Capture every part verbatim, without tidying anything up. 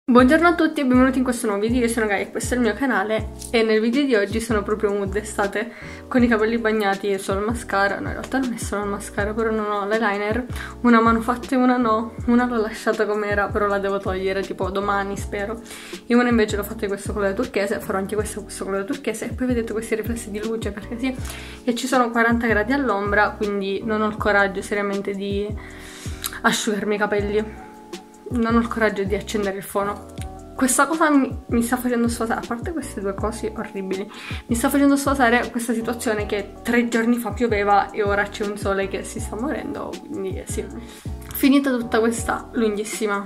Buongiorno a tutti e benvenuti in questo nuovo video. Io sono Gaia e questo è il mio canale e nel video di oggi sono proprio mood estate con i capelli bagnati e solo il mascara. No, in realtà non è solo il mascara, però non ho l'eyeliner, una mano fatta e una no, una l'ho lasciata com'era però la devo togliere tipo domani spero, e una invece l'ho fatta di questo colore turchese, farò anche questo, questo colore turchese, e poi vedete questi riflessi di luce perché sì, e ci sono quaranta gradi all'ombra, quindi non ho il coraggio seriamente di asciugarmi i capelli. Non ho il coraggio di accendere il fono. Questa cosa mi, mi sta facendo sfasare, a parte queste due cose orribili, mi sta facendo sfasare questa situazione che tre giorni fa pioveva e ora c'è un sole che si sta morendo, quindi eh, sì. Finita tutta questa lunghissima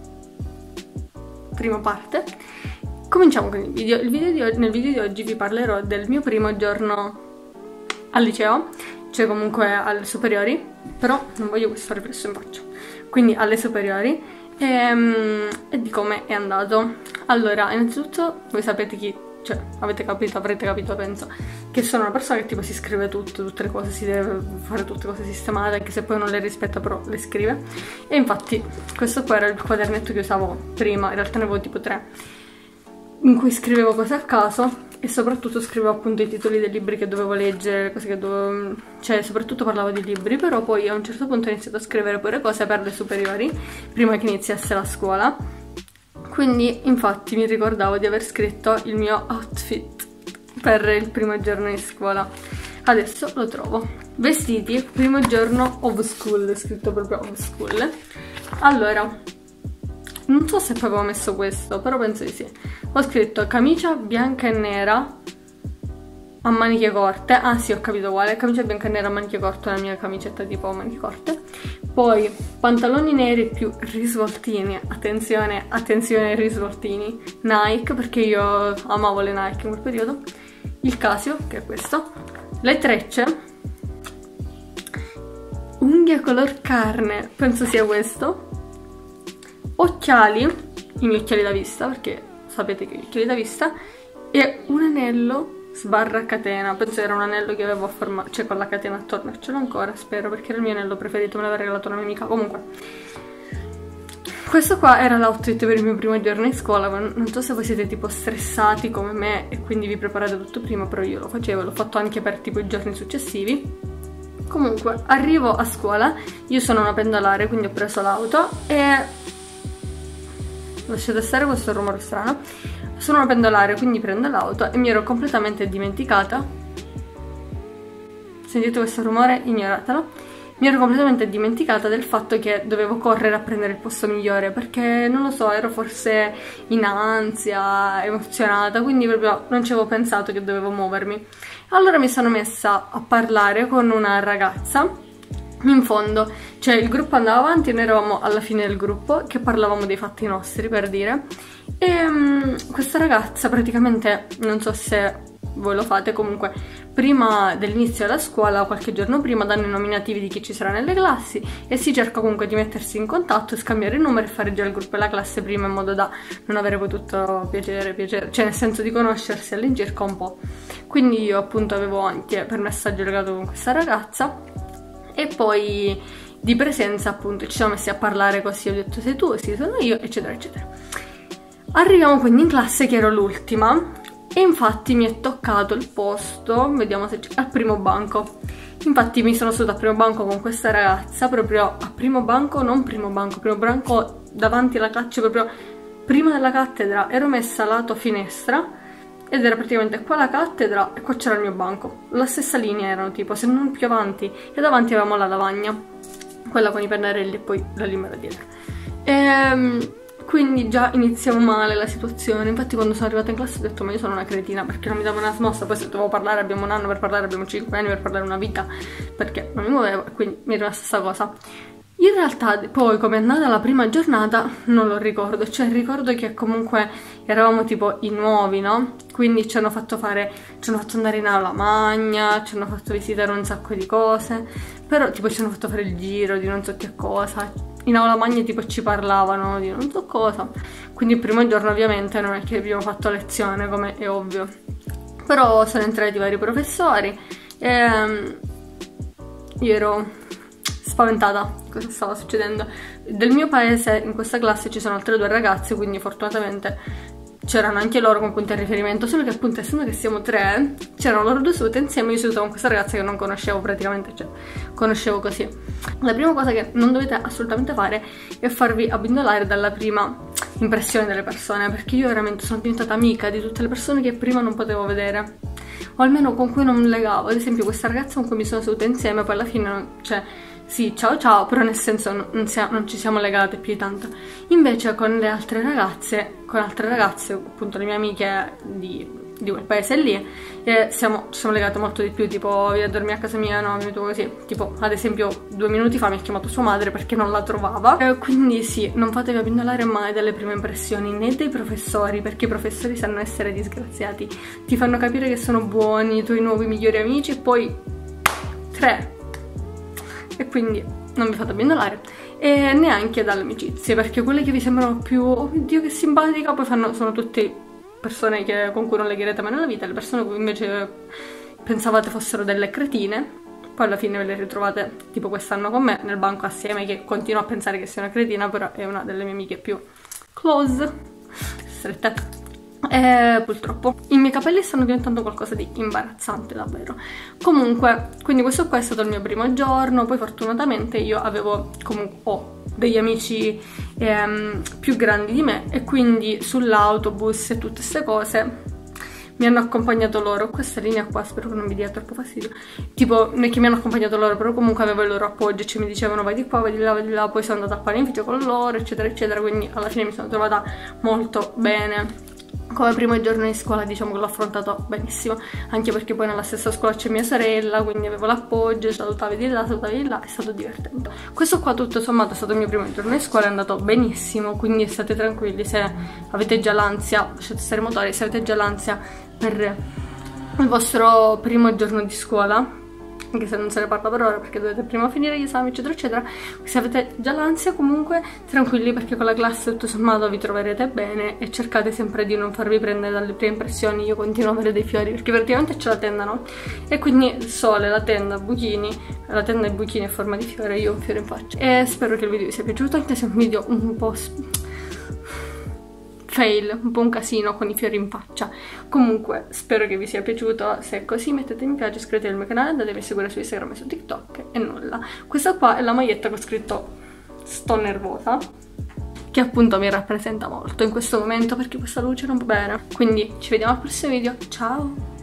prima parte, cominciamo con il video. Il video di oggi, nel video di oggi vi parlerò del mio primo giorno al liceo, cioè comunque alle superiori, però non voglio questo riflesso in faccia, quindi alle superiori. E, um, e di come è andato. Allora, innanzitutto voi sapete chi, cioè avete capito, avrete capito penso, che sono una persona che tipo si scrive tutto, tutte le cose, si deve fare tutte cose sistemate, anche se poi non le rispetta però le scrive. E infatti questo qua era il quadernetto che usavo prima, in realtà ne avevo tipo tre, in cui scrivevo cose a caso e soprattutto scrivevo appunto i titoli dei libri che dovevo leggere, cose che dovevo, cioè soprattutto parlavo di libri, però poi a un certo punto ho iniziato a scrivere pure cose per le superiori, prima che iniziasse la scuola. Quindi infatti mi ricordavo di aver scritto il mio outfit per il primo giorno di scuola. Adesso lo trovo. Vestiti, primo giorno of school, è scritto proprio of school. Allora, non so se poi avevo messo questo, però penso di sì. Ho scritto camicia bianca e nera a maniche corte. Ah sì, ho capito quale. Camicia bianca e nera a maniche corte, la mia camicetta tipo a maniche corte. Poi pantaloni neri più risvoltini. Attenzione, attenzione risvoltini. Nike, perché io amavo le Nike in quel periodo. Il Casio, che è questo. Le trecce. Unghie color carne, penso sia questo. Occhiali, i miei occhiali da vista, perché sapete che ho gli occhiali da vista, e un anello sbarra catena, penso era un anello che avevo a forma, cioè con la catena attorno, ce l'ho ancora, spero, perché era il mio anello preferito, me l'aveva regalato una mia amica. Comunque, questo qua era l'outfit per il mio primo giorno in scuola. Non so se voi siete tipo stressati come me e quindi vi preparate tutto prima, però io lo facevo, l'ho fatto anche per tipo i giorni successivi. Comunque, arrivo a scuola, io sono una pendolare, quindi ho preso l'auto e... lasciate stare questo rumore strano. Sono una pendolare, quindi prendo l'auto e mi ero completamente dimenticata. Sentite questo rumore? Ignoratelo. Mi ero completamente dimenticata del fatto che dovevo correre a prendere il posto migliore, perché non lo so, ero forse in ansia, emozionata, quindi proprio non ci avevo pensato che dovevo muovermi. Allora mi sono messa a parlare con una ragazza in fondo, cioè il gruppo andava avanti e noi eravamo alla fine del gruppo che parlavamo dei fatti nostri, per dire. E um, questa ragazza praticamente, non so se voi lo fate, comunque prima dell'inizio della scuola, qualche giorno prima, danno i nominativi di chi ci sarà nelle classi e si cerca comunque di mettersi in contatto e scambiare il numero e fare già il gruppo e la classe prima, in modo da non avere poi tutto piacere, piacere, cioè nel senso di conoscersi all'incirca un po'. Quindi io appunto avevo anche per messaggio legato con questa ragazza e poi di presenza appunto ci siamo messi a parlare così, ho detto sei tu, sì sono io, eccetera eccetera. Arriviamo quindi in classe che ero l'ultima e infatti mi è toccato il posto, vediamo se c'è, al primo banco. Infatti mi sono seduta al primo banco con questa ragazza, proprio a primo banco, non primo banco, primo banco davanti alla cattedra, proprio prima della cattedra, ero messa lato finestra ed era praticamente qua la cattedra e qua c'era il mio banco. La stessa linea erano tipo, se non più avanti, e davanti avevamo la lavagna, quella con i pennarelli e poi la lima da dietro. Ehm... Quindi già iniziamo male la situazione. Infatti quando sono arrivata in classe ho detto ma io sono una cretina, perché non mi davo una smossa. Poi se dovevo parlare abbiamo un anno per parlare, abbiamo cinque anni per parlare una vita, perché non mi muovevo e quindi mi è rimasta questa cosa. In realtà poi come è andata la prima giornata non lo ricordo, cioè ricordo che comunque eravamo tipo i nuovi, no? Quindi ci hanno fatto fare, ci hanno fatto andare in aula magna, ci hanno fatto visitare un sacco di cose, però tipo ci hanno fatto fare il giro di non so che cosa. In aula magna tipo ci parlavano di non so cosa, quindi il primo giorno ovviamente non è che abbiamo fatto lezione, come è ovvio, però sono entrati vari professori e io ero spaventata cosa stava succedendo. Del mio paese in questa classe ci sono altre due ragazze, quindi fortunatamente c'erano anche loro con punti a riferimento, solo che appunto essendo che siamo tre, c'erano loro due sedute insieme, io seduta con questa ragazza che non conoscevo praticamente, cioè conoscevo così. La prima cosa che non dovete assolutamente fare è farvi abbindolare dalla prima impressione delle persone, perché io veramente sono diventata amica di tutte le persone che prima non potevo vedere, o almeno con cui non legavo. Ad esempio questa ragazza con cui mi sono seduta insieme, poi alla fine, cioè sì, ciao ciao, però nel senso non, non, siamo, non ci siamo legate più di tanto. Invece con le altre ragazze, con altre ragazze, appunto le mie amiche di, di quel paese lì, eh, siamo, ci siamo legate molto di più, tipo vieni a dormire a casa mia, no, mi metto così. Tipo ad esempio due minuti fa mi ha chiamato sua madre perché non la trovava. Eh, quindi sì, non fatevi abbindolare mai dalle prime impressioni, né dei professori, perché i professori sanno essere disgraziati, ti fanno capire che sono buoni, i tuoi nuovi migliori amici e poi tre. E quindi non vi fate abbindolare, e neanche dalle amicizie, perché quelle che vi sembrano più oh mio Dio che simpatica poi fanno, sono tutte persone che, con cui non legherete mai nella vita. Le persone che invece pensavate fossero delle cretine, poi alla fine ve le ritrovate tipo quest'anno con me nel banco assieme, che continuo a pensare che sia una cretina, però è una delle mie amiche più close, strette. E purtroppo i miei capelli stanno diventando qualcosa di imbarazzante davvero. Comunque, quindi questo qua è stato il mio primo giorno. Poi fortunatamente io avevo comunque ho degli amici ehm, più grandi di me, e quindi sull'autobus e tutte queste cose mi hanno accompagnato loro. Questa linea qua spero che non mi dia troppo fastidio, tipo non è che mi hanno accompagnato loro, però comunque avevo il loro appoggio, cioè mi dicevano vai di qua, vai di là, vai di là. Poi sono andata a panificio con loro eccetera eccetera, quindi alla fine mi sono trovata molto bene. Come primo giorno di scuola diciamo che l'ho affrontato benissimo, anche perché poi nella stessa scuola c'è mia sorella, quindi avevo l'appoggio, salutavi di là, salutavi di là, è stato divertente. Questo qua tutto sommato è stato il mio primo giorno di scuola, è andato benissimo, quindi state tranquilli, se avete già l'ansia, lasciate stare i motori, se avete già l'ansia per il vostro primo giorno di scuola, anche se non se ne parla per ora perché dovete prima finire gli esami eccetera eccetera, se avete già l'ansia comunque tranquilli, perché con la classe tutto sommato vi troverete bene, e cercate sempre di non farvi prendere dalle prime impressioni. Io continuo a avere dei fiori perché praticamente c'è la tenda, no? E quindi il sole, la tenda, buchini, la tenda e buchini a forma di fiore, io ho un fiore in faccia. E spero che il video vi sia piaciuto, anche se è un video un po' fail, un po' un casino con i fiori in faccia. Comunque spero che vi sia piaciuto, se è così mettete mi piace, iscrivetevi al mio canale, andatevi a seguire su Instagram e su TikTok e nulla. Questa qua è la maglietta che ho scritto sto nervosa, che appunto mi rappresenta molto in questo momento perché questa luce non va bene. Quindi ci vediamo al prossimo video, ciao!